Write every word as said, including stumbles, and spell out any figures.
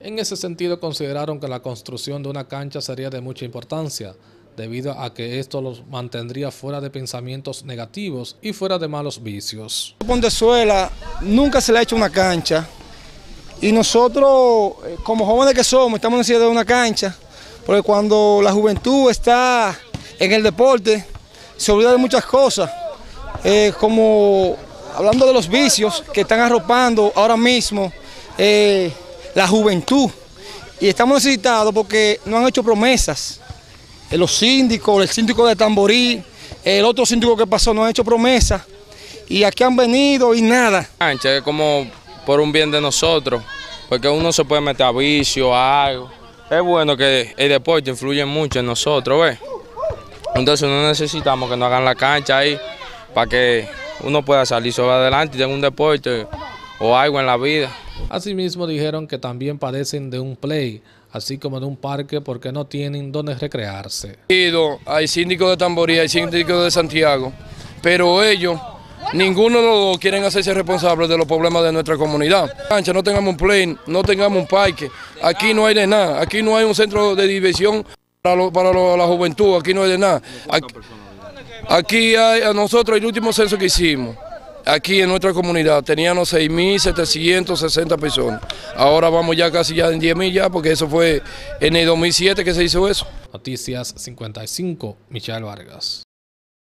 En ese sentido, consideraron que la construcción de una cancha sería de mucha importancia, debido a que esto los mantendría fuera de pensamientos negativos y fuera de malos vicios. Pontezuela nunca se le ha hecho una cancha y nosotros, como jóvenes que somos, estamos en necesidad de una cancha, porque cuando la juventud está en el deporte, se olvida de muchas cosas, eh, como hablando de los vicios que están arropando ahora mismo eh, la juventud, y estamos necesitados porque no han hecho promesas. Los síndicos, el síndico de Tamboril, el otro síndico que pasó no han hecho promesas, y aquí han venido y nada. Cancha es como por un bien de nosotros, porque uno se puede meter a vicio, a algo. Es bueno que el deporte influye mucho en nosotros, ¿ves? Entonces no necesitamos que nos hagan la cancha ahí para que uno pueda salir sobre adelante y tenga un deporte o algo en la vida. Asimismo dijeron que también padecen de un play, así como de un parque, porque no tienen donde recrearse. Hay síndicos de Tamboril, hay síndicos de Santiago, pero ellos, ninguno de los dos quieren hacerse responsables de los problemas de nuestra comunidad. Cancha, no tengamos un play, no tengamos un parque, aquí no hay de nada, aquí no hay un centro de diversión para, lo, para lo, la juventud, aquí no hay de nada. Aquí, aquí hay, a nosotros el último censo que hicimos, aquí en nuestra comunidad teníamos seis mil setecientas sesenta personas. Ahora vamos ya casi ya en diez mil ya, porque eso fue en el dos mil siete que se hizo eso. Noticias cincuenta y cinco, Michelle Vargas.